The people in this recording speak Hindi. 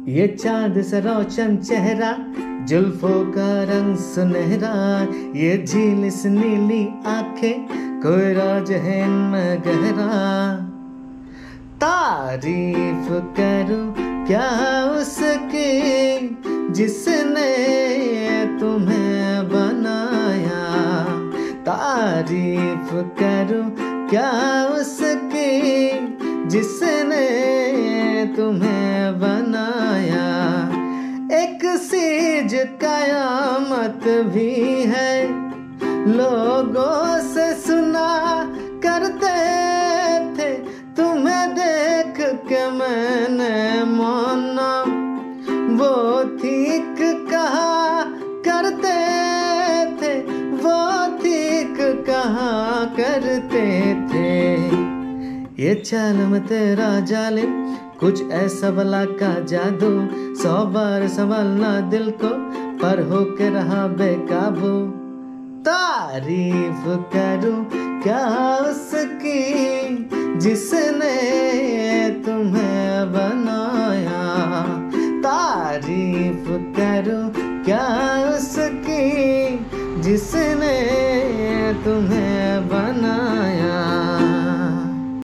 ये चांद सा रोशन चेहरा, जुल्फों का रंग सुनहरा, ये झील सी नीली आंखें, कोई राज है इनमें गहरा। तारीफ करूं क्या उसकी जिसने तुम्हें बनाया, तारीफ करूं क्या उसकी जिसने तुम्हें बनाया। एक सीज कयामत भी है, लोगों से सुना करते थे, तुम्हें देख के मैंने माना, वो ठीक कहा करते थे, वो ठीक कहा करते थे। ये चाल में तेरा जालिम, कुछ ऐसा भला का जादू, 100 बार संभालना दिल को, पर होके रहा बेकाबू। तारीफ करूं क्या उसकी जिसने तुम्हें बनाया, तारीफ करूं क्या उसकी जिसने तुम्हें बनाया।